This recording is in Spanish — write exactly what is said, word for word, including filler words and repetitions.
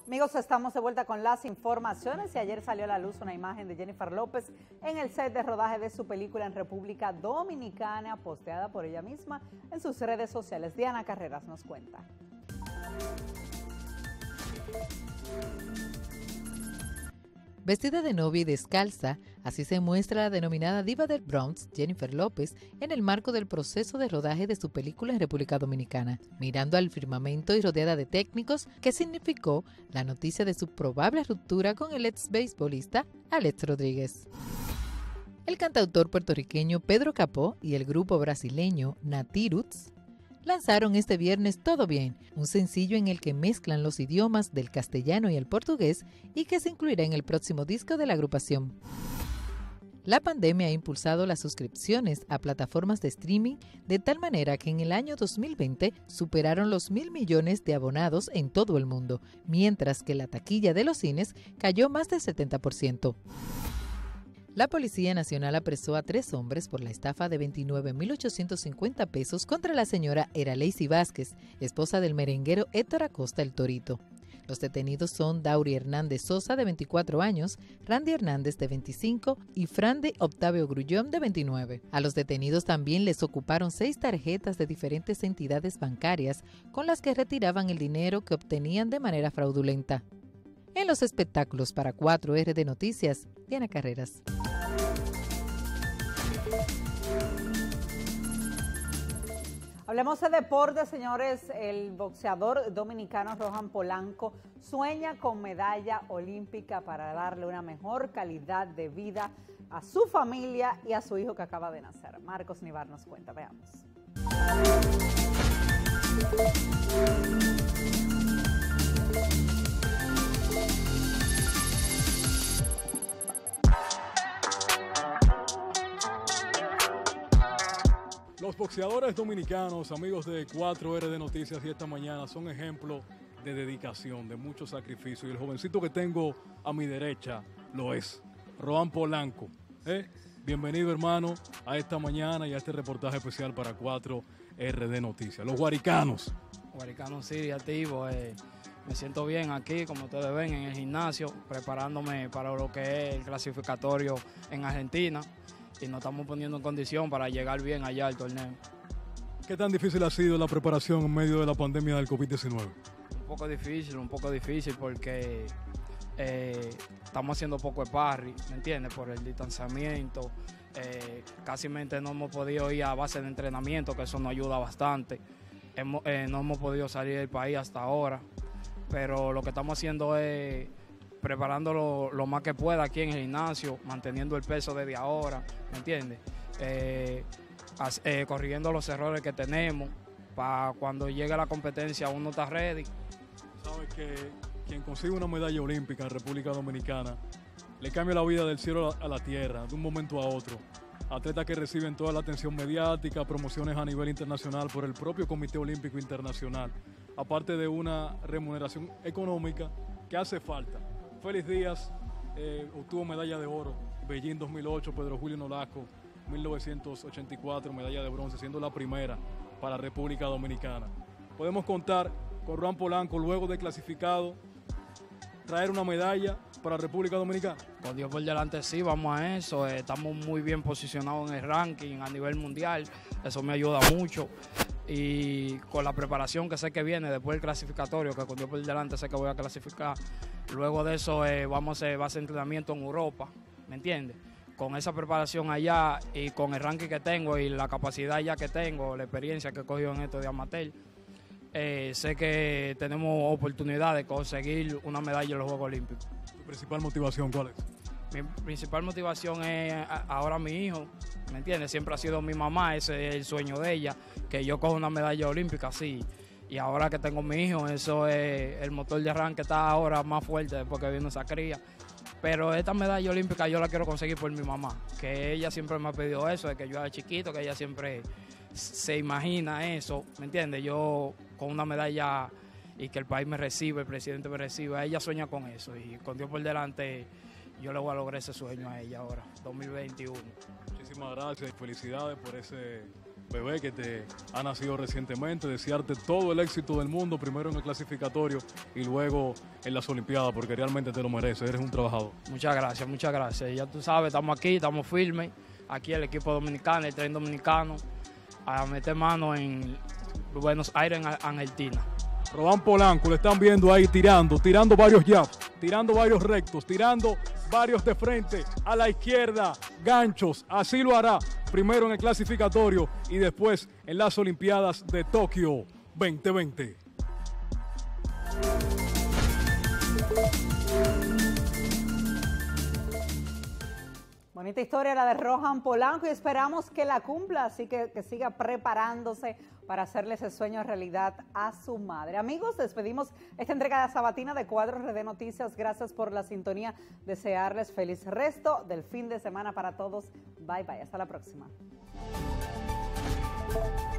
Amigos, estamos de vuelta con las informaciones y ayer salió a la luz una imagen de Jennifer López en el set de rodaje de su película en República Dominicana, posteada por ella misma en sus redes sociales. Diana Carreras nos cuenta. Vestida de novia y descalza, así se muestra la denominada diva del Bronx, Jennifer López, en el marco del proceso de rodaje de su película en República Dominicana, mirando al firmamento y rodeada de técnicos, que significó la noticia de su probable ruptura con el ex beisbolista Alex Rodríguez. El cantautor puertorriqueño Pedro Capó y el grupo brasileño Nati Roots lanzaron este viernes Todo Bien, un sencillo en el que mezclan los idiomas del castellano y el portugués y que se incluirá en el próximo disco de la agrupación. La pandemia ha impulsado las suscripciones a plataformas de streaming de tal manera que en el año dos mil veinte superaron los mil millones de abonados en todo el mundo, mientras que la taquilla de los cines cayó más del setenta por ciento. La Policía Nacional apresó a tres hombres por la estafa de veintinueve mil ochocientos cincuenta pesos contra la señora Eraleisi Vázquez, esposa del merenguero Héctor Acosta el Torito. Los detenidos son Dauri Hernández Sosa, de veinticuatro años, Randy Hernández, de veinticinco, y Frandy Octavio Grullón, de veintinueve. A los detenidos también les ocuparon seis tarjetas de diferentes entidades bancarias con las que retiraban el dinero que obtenían de manera fraudulenta. En los espectáculos para cuatro R de Noticias, Diana Carreras. Hablemos de deporte, señores. El boxeador dominicano Rohan Polanco sueña con medalla olímpica para darle una mejor calidad de vida a su familia y a su hijo que acaba de nacer. Marcos Nivar nos cuenta, veamos. Los boxeadores dominicanos, amigos de cuatro R de Noticias y esta mañana, son ejemplo de dedicación, de mucho sacrificio. Y el jovencito que tengo a mi derecha lo es, Rohan Polanco. ¿Eh? Bienvenido, hermano, a esta mañana y a este reportaje especial para cuatro R de Noticias. Los guaricanos. Guaricanos, sí, activo. Eh, me siento bien aquí, como ustedes ven, en el gimnasio, preparándome para lo que es el clasificatorio en Argentina. Y nos estamos poniendo en condición para llegar bien allá al torneo. ¿Qué tan difícil ha sido la preparación en medio de la pandemia del COVID diecinueve? Un poco difícil, un poco difícil porque eh, estamos haciendo poco sparring, ¿me entiendes? Por el distanciamiento, eh, casi no hemos podido ir a base de entrenamiento, que eso nos ayuda bastante. Hemos, eh, no hemos podido salir del país hasta ahora, pero lo que estamos haciendo es preparándolo lo más que pueda aquí en el gimnasio, manteniendo el peso desde ahora, ¿me entiendes? Eh, eh, corrigiendo los errores que tenemos para cuando llegue la competencia uno está ready. Sabes que quien consigue una medalla olímpica en República Dominicana le cambia la vida del cielo a la tierra, de un momento a otro. Atletas que reciben toda la atención mediática, promociones a nivel internacional por el propio Comité Olímpico Internacional, aparte de una remuneración económica que hace falta. Félix Díaz eh, obtuvo medalla de oro, Beijing dos mil ocho, Pedro Julio Nolasco, mil novecientos ochenta y cuatro, medalla de bronce, siendo la primera para República Dominicana. Podemos contar con Rohan Polanco, luego de clasificado, traer una medalla para República Dominicana. Con Dios por delante sí, vamos a eso, eh, estamos muy bien posicionados en el ranking a nivel mundial, eso me ayuda mucho. Y con la preparación que sé que viene después del clasificatorio, que con Dios por delante sé que voy a clasificar, luego de eso eh, vamos a hacer base de entrenamiento en Europa, ¿me entiendes? Con esa preparación allá y con el ranking que tengo y la capacidad ya que tengo, la experiencia que he cogido en esto de amateur, eh, sé que tenemos oportunidad de conseguir una medalla en los Juegos Olímpicos. ¿Tu principal motivación cuál es? Mi principal motivación es ahora mi hijo, ¿me entiendes? Siempre ha sido mi mamá, ese es el sueño de ella, que yo coja una medalla olímpica, sí. Y ahora que tengo mi hijo, eso es el motor de arranque, está ahora más fuerte después que vino esa cría. Pero esta medalla olímpica yo la quiero conseguir por mi mamá, que ella siempre me ha pedido eso, de que yo era chiquito, que ella siempre se imagina eso, ¿me entiendes? Yo con una medalla y que el país me reciba, el presidente me reciba, ella sueña con eso y con Dios por delante yo le voy a lograr ese sueño a ella ahora, dos mil veintiuno. Muchísimas gracias y felicidades por ese bebé que te ha nacido recientemente, desearte todo el éxito del mundo, primero en el clasificatorio y luego en las Olimpiadas, porque realmente te lo mereces, eres un trabajador. Muchas gracias, muchas gracias. Ya tú sabes, estamos aquí, estamos firmes, aquí el equipo dominicano, el tren dominicano, a meter mano en Buenos Aires, en Argentina. Rohan Polanco, le están viendo ahí tirando, tirando varios jabs, tirando varios rectos, tirando varios de frente, a la izquierda, ganchos, así lo hará, primero en el clasificatorio y después en las Olimpiadas de Tokio veinte veinte. Bonita historia la de Rohan Polanco y esperamos que la cumpla, así que, que siga preparándose para hacerle ese sueño realidad a su madre. Amigos, despedimos esta entrega de sabatina de Cuadro R D Noticias. Gracias por la sintonía. Desearles feliz resto del fin de semana para todos. Bye, bye. Hasta la próxima.